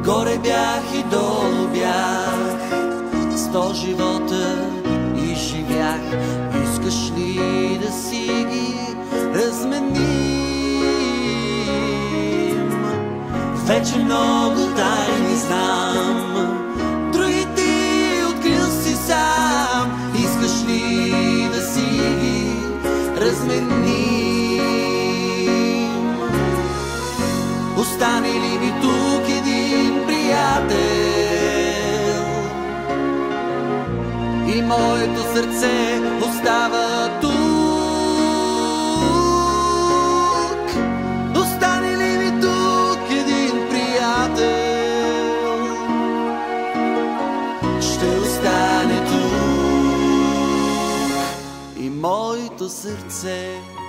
Горе бях и долу бях, 100 живота изживях. Искаш ли да си ги разменим? Вече много тайни знам, другите открил си сам. Искаш ли да си ги разменим? Остане ли ми тук един приятел и моето сърце остава тук? Остане ли ми тук един приятел? Ще остане тук и моето сърце.